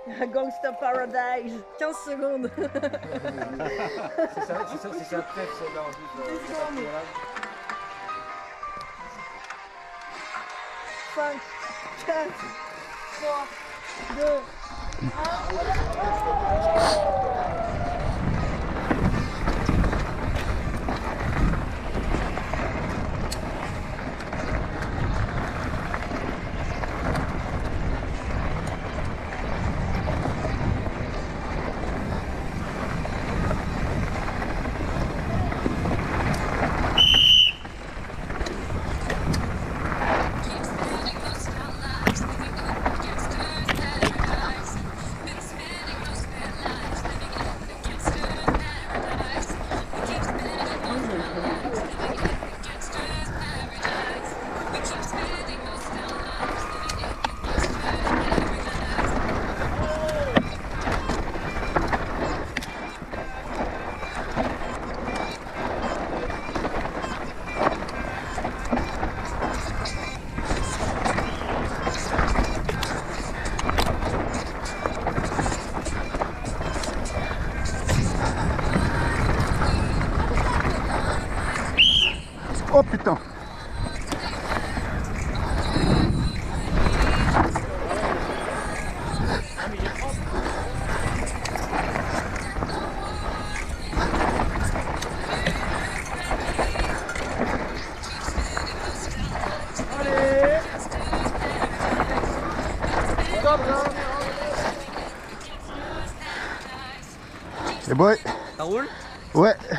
Gangsta Paradise, 15 secondes. C'est ça, trêve celle-là en plus. 5, 4, 3, 2, 1. Oh putain. Allez. Stop là. Et boy. Ça roule? Ouais.